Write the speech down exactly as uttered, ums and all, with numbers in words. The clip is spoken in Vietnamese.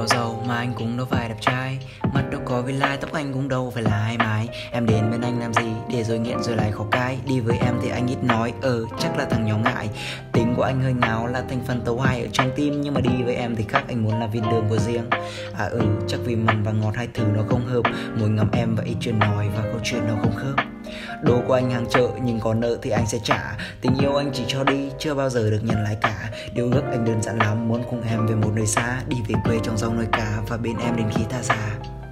có giàu mà anh cũng đâu phải đẹp trai. Mắt đâu có vi lai, tóc anh cũng đâu phải là hai mái. Em đến bên anh làm gì để rồi nghiện rồi lại khó cai. Đi với em thì anh ít nói, ờ chắc là thằng nhỏ ngại. Tính của anh hơi ngáo là thành phần tấu hài ở trong tim. Nhưng mà đi với em thì khác, anh muốn là viên đường của riêng. À ừ, chắc vì mặn và ngọt hai thứ nó không hợp. Môi ngắm em và ít chuyện nói và câu chuyện nó không khớp. Đồ của anh hàng chợ nhưng có nợ thì anh sẽ trả. Tình yêu anh chỉ cho đi, chưa bao giờ được nhận lại cả. Điều ước anh đơn giản lắm, muốn cùng em về một nơi xa. Đi về quê trong giông nuôi cá và bên em đến khi ta già.